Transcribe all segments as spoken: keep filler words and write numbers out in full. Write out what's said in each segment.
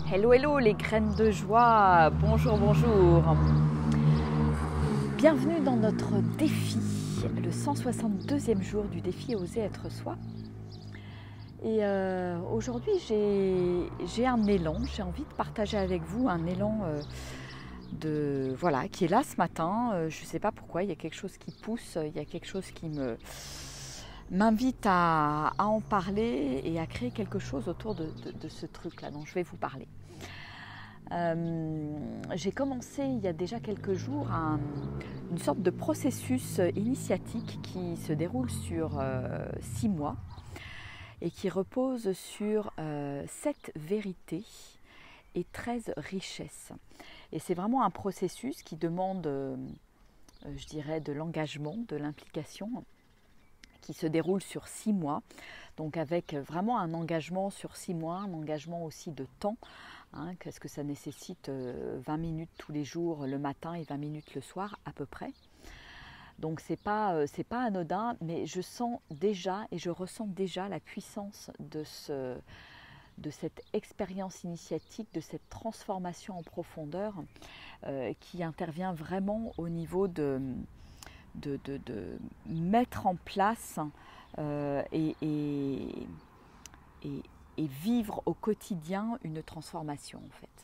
Hello, hello les graines de joie, bonjour, bonjour. Bienvenue dans notre défi, le cent soixante-deuxième jour du défi Oser être soi. Et euh, aujourd'hui j'ai un élan, j'ai envie de partager avec vous un élan euh, de, voilà, qui est là ce matin. Euh, je ne sais pas pourquoi, il y a quelque chose qui pousse, il y a quelque chose qui me m'invite à, à en parler et à créer quelque chose autour de, de, de ce truc-là dont je vais vous parler. Euh, j'ai commencé il y a déjà quelques jours un, une sorte de processus initiatique qui se déroule sur euh, six mois et qui repose sur euh, sept vérités et treize richesses. Et c'est vraiment un processus qui demande, euh, je dirais, de l'engagement, de l'implication, qui se déroule sur six mois, donc avec vraiment un engagement sur six mois, un engagement aussi de temps, hein, parce que ça nécessite vingt minutes tous les jours le matin et vingt minutes le soir à peu près. Donc c'est pas, c'est pas anodin, mais je sens déjà et je ressens déjà la puissance de, ce, de cette expérience initiatique, de cette transformation en profondeur euh, qui intervient vraiment au niveau de De, de, de mettre en place euh, et, et, et, et vivre au quotidien une transformation en fait.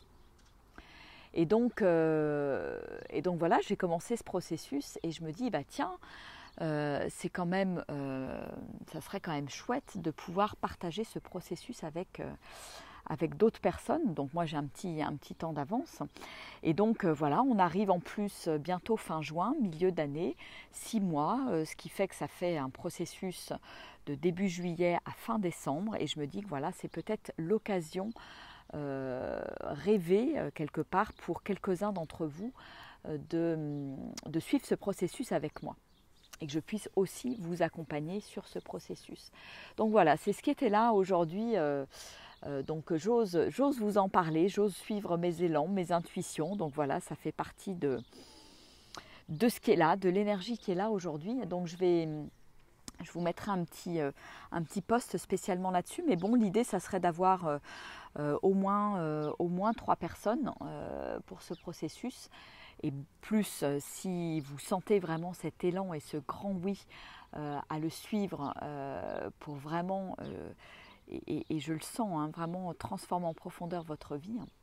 Et donc, euh, et donc voilà, j'ai commencé ce processus et je me dis, bah tiens, euh, c'est quand même, euh, ça serait quand même chouette de pouvoir partager ce processus avec euh, avec d'autres personnes. Donc moi j'ai un petit, un petit temps d'avance. Et donc euh, voilà, on arrive en plus bientôt fin juin, milieu d'année, six mois, euh, ce qui fait que ça fait un processus de début juillet à fin décembre. Et je me dis que voilà, c'est peut-être l'occasion euh, rêvée euh, quelque part pour quelques-uns d'entre vous euh, de, de suivre ce processus avec moi. Et que je puisse aussi vous accompagner sur ce processus. Donc voilà, c'est ce qui était là aujourd'hui. Euh, Euh, donc j'ose, j'ose vous en parler, j'ose suivre mes élans, mes intuitions. Donc voilà, ça fait partie de, de ce qui est là, de l'énergie qui est là aujourd'hui. Donc je vais, je vous mettrai un petit, euh, un petit post spécialement là-dessus. Mais bon, l'idée, ça serait d'avoir euh, euh, au, moins, euh, au moins trois personnes euh, pour ce processus. Et plus, euh, si vous sentez vraiment cet élan et ce grand oui euh, à le suivre euh, pour vraiment... Euh, Et, et, et je le sens, hein, vraiment transforme en profondeur votre vie, hein,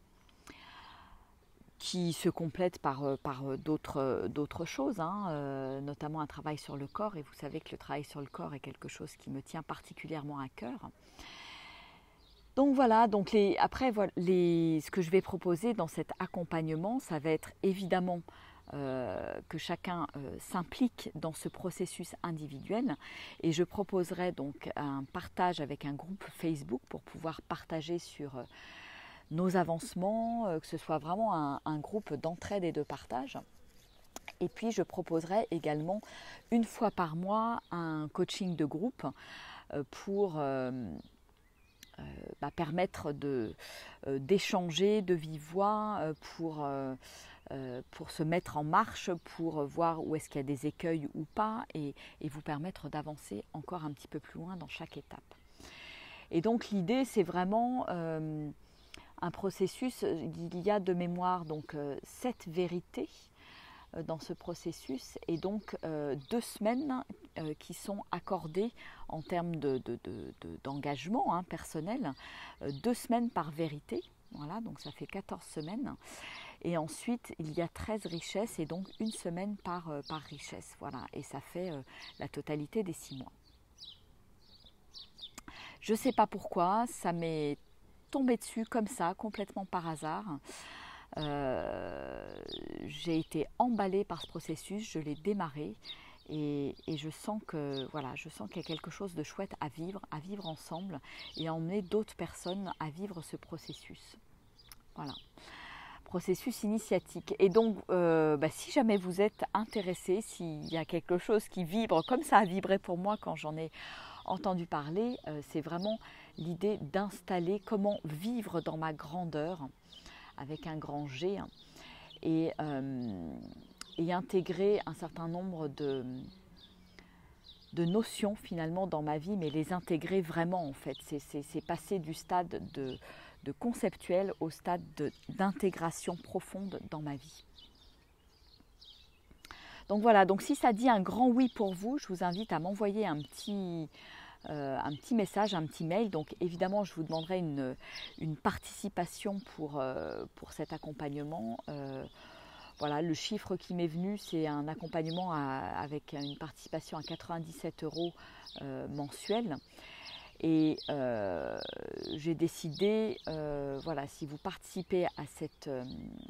qui se complète par, par d'autres, d'autres choses, hein, euh, notamment un travail sur le corps. Et vous savez que le travail sur le corps est quelque chose qui me tient particulièrement à cœur. Donc voilà, donc les, après voilà, les, ce que je vais proposer dans cet accompagnement, ça va être évidemment Euh, que chacun euh, s'implique dans ce processus individuel et je proposerai donc un partage avec un groupe Facebook pour pouvoir partager sur euh, nos avancements, euh, que ce soit vraiment un, un groupe d'entraide et de partage. Et puis je proposerai également une fois par mois un coaching de groupe euh, pour euh, euh, bah, permettre de, euh, d'échanger de vive voix, euh, pour euh, Euh, pour se mettre en marche, pour voir où est-ce qu'il y a des écueils ou pas et, et vous permettre d'avancer encore un petit peu plus loin dans chaque étape. Et donc l'idée c'est vraiment euh, un processus, il y a de mémoire donc euh, sept vérités euh, dans ce processus et donc euh, deux semaines euh, qui sont accordées en termes de, de, de, de, d'engagement hein, personnel, euh, deux semaines par vérité, voilà, donc ça fait quatorze semaines. Et ensuite, il y a treize richesses et donc une semaine par, euh, par richesse. Voilà, et ça fait euh, la totalité des six mois. Je ne sais pas pourquoi, ça m'est tombé dessus comme ça, complètement par hasard. Euh, j'ai été emballée par ce processus, je l'ai démarré et, et je sens que voilà, je sens qu'il y a quelque chose de chouette à vivre, à vivre ensemble et à emmener d'autres personnes à vivre ce processus. Voilà. Processus initiatique. Et donc, euh, bah, si jamais vous êtes intéressé, s'il y a quelque chose qui vibre, comme ça a vibré pour moi quand j'en ai entendu parler, euh, c'est vraiment l'idée d'installer comment vivre dans ma grandeur, avec un grand G, hein, et, euh, et intégrer un certain nombre de, de notions finalement dans ma vie, mais les intégrer vraiment en fait. C'est, c'est, c'est passer du stade de de conceptuel au stade d'intégration profonde dans ma vie. Donc voilà, donc si ça dit un grand oui pour vous, je vous invite à m'envoyer un petit, euh, un petit message, un petit mail. Donc évidemment, je vous demanderai une, une participation pour, euh, pour cet accompagnement. Euh, voilà, le chiffre qui m'est venu, c'est un accompagnement à, avec une participation à quatre-vingt-dix-sept euros euh, mensuels. Et euh, j'ai décidé, euh, voilà, si vous participez à cette... Euh,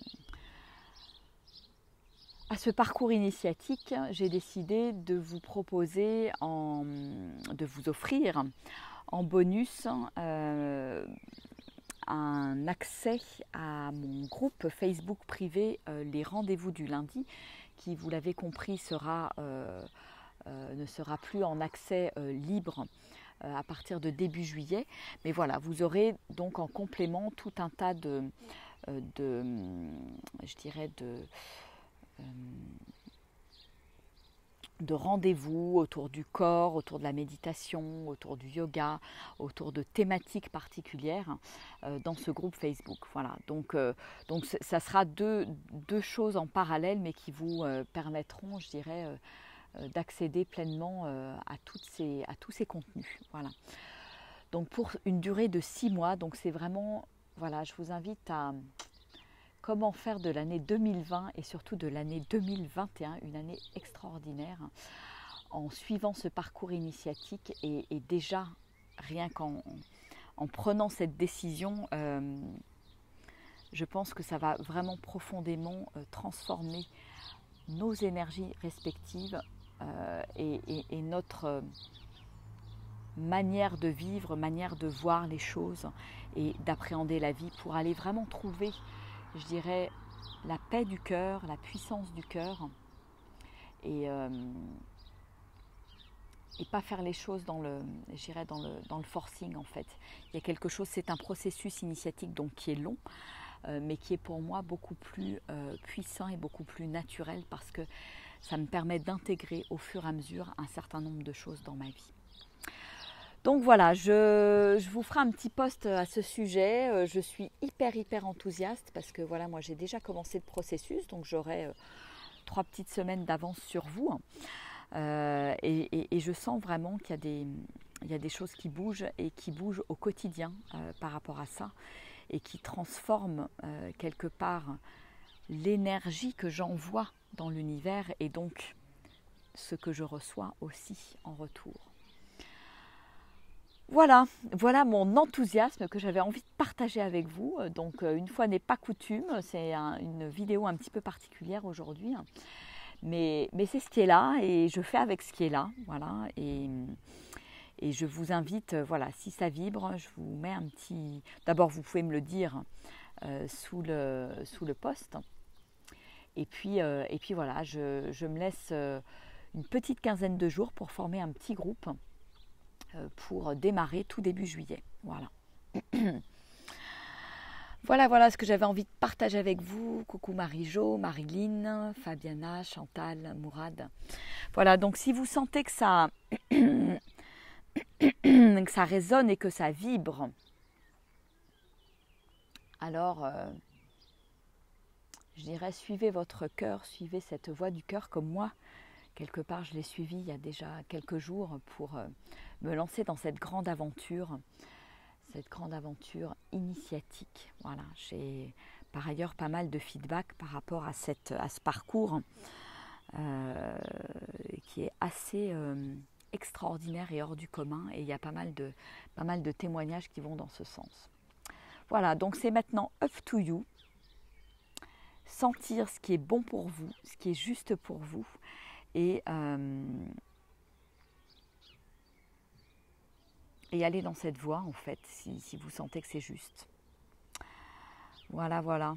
À ce parcours initiatique, j'ai décidé de vous proposer, en, de vous offrir en bonus euh, un accès à mon groupe Facebook privé, euh, les rendez-vous du lundi, qui, vous l'avez compris, sera, euh, euh, ne sera plus en accès euh, libre euh, à partir de début juillet. Mais voilà, vous aurez donc en complément tout un tas de, de je dirais, de... de rendez-vous autour du corps, autour de la méditation, autour du yoga, autour de thématiques particulières euh, dans ce groupe Facebook. Voilà, donc, euh, donc ça sera deux, deux choses en parallèle, mais qui vous euh, permettront, je dirais, euh, d'accéder pleinement euh, à, toutes ces, à tous ces contenus. Voilà. Donc pour une durée de six mois, donc c'est vraiment, voilà, je vous invite à... Comment faire de l'année deux mille vingt et surtout de l'année deux mille vingt et un une année extraordinaire en suivant ce parcours initiatique et, et déjà rien qu'en en prenant cette décision, euh, je pense que ça va vraiment profondément euh, transformer nos énergies respectives euh, et, et, et notre euh, manière de vivre, manière de voir les choses et d'appréhender la vie pour aller vraiment trouver, je dirais, la paix du cœur, la puissance du cœur et, euh, et pas faire les choses dans le, je dirais, dans le, dans le forcing en fait. Il y a quelque chose, c'est un processus initiatique donc qui est long, euh, mais qui est pour moi beaucoup plus euh, puissant et beaucoup plus naturel parce que ça me permet d'intégrer au fur et à mesure un certain nombre de choses dans ma vie. Donc voilà, je, je vous ferai un petit post à ce sujet. Je suis hyper hyper enthousiaste parce que voilà, moi j'ai déjà commencé le processus, donc j'aurai euh, trois petites semaines d'avance sur vous. Euh, et, et, et je sens vraiment qu'il y a des, il y a des choses qui bougent et qui bougent au quotidien euh, par rapport à ça et qui transforment euh, quelque part l'énergie que j'envoie dans l'univers et donc ce que je reçois aussi en retour. Voilà, voilà mon enthousiasme que j'avais envie de partager avec vous. Donc une fois n'est pas coutume, c'est un, une vidéo un petit peu particulière aujourd'hui. Mais, mais c'est ce qui est là et je fais avec ce qui est là. Voilà, et, et je vous invite, voilà, si ça vibre, je vous mets un petit... D'abord, vous pouvez me le dire euh, sous, le, sous le post. Et puis, euh, et puis voilà, je, je me laisse euh, une petite quinzaine de jours pour former un petit groupe pour démarrer tout début juillet. Voilà. Voilà, voilà ce que j'avais envie de partager avec vous. Coucou Marie-Jo, Marilyn, Fabiana, Chantal, Mourad. Voilà, donc si vous sentez que ça, que ça résonne et que ça vibre, alors euh, je dirais suivez votre cœur, suivez cette voix du cœur comme moi. Quelque part, je l'ai suivi il y a déjà quelques jours pour euh, me lancer dans cette grande aventure, cette grande aventure initiatique. Voilà, j'ai par ailleurs pas mal de feedback par rapport à, cette, à ce parcours euh, qui est assez euh, extraordinaire et hors du commun. Et il y a pas mal, de, pas mal de témoignages qui vont dans ce sens. Voilà, donc c'est maintenant up to you. Sentir ce qui est bon pour vous, ce qui est juste pour vous. Et, euh, et aller dans cette voie en fait, si, si vous sentez que c'est juste. Voilà, voilà.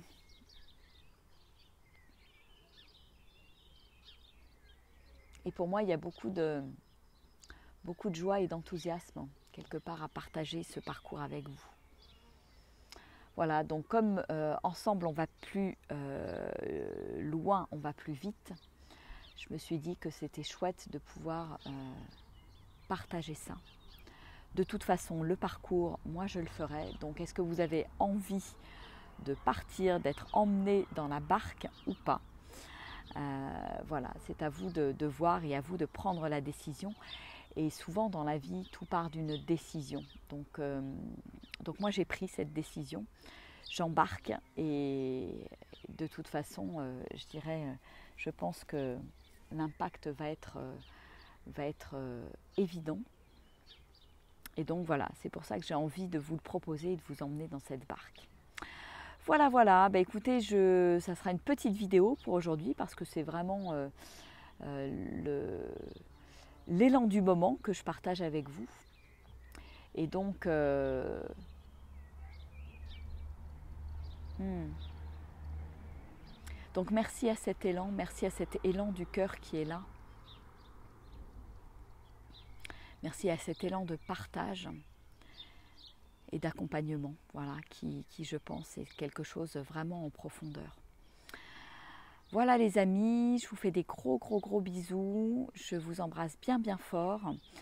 Et pour moi, il y a beaucoup de, beaucoup de joie et d'enthousiasme, quelque part, à partager ce parcours avec vous. Voilà, donc comme euh, ensemble, on va plus euh, loin, on va plus vite, je me suis dit que c'était chouette de pouvoir euh, partager ça. De toute façon, le parcours, moi je le ferai. Donc est-ce que vous avez envie de partir, d'être emmené dans la barque ou pas? euh, Voilà, c'est à vous de, de voir et à vous de prendre la décision. Et souvent dans la vie, tout part d'une décision. Donc, euh, donc moi j'ai pris cette décision. J'embarque et de toute façon, euh, je dirais, je pense que l'impact va être, euh, va être euh, évident. Et donc voilà, c'est pour ça que j'ai envie de vous le proposer et de vous emmener dans cette barque. Voilà, voilà, bah, écoutez, je, ça sera une petite vidéo pour aujourd'hui parce que c'est vraiment euh, euh, le, l'élan du moment que je partage avec vous. Et donc, euh, hmm. donc merci à cet élan, merci à cet élan du cœur qui est là. Merci à cet élan de partage et d'accompagnement, voilà, qui, qui je pense est quelque chose vraiment en profondeur. Voilà les amis, je vous fais des gros gros gros bisous, je vous embrasse bien bien fort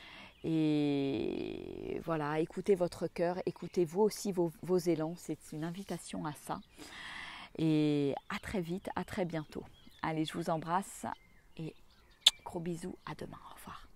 et voilà, écoutez votre cœur, écoutez vous aussi vos, vos élans, c'est une invitation à ça et à très vite, à très bientôt. Allez, je vous embrasse et gros bisous, à demain, au revoir.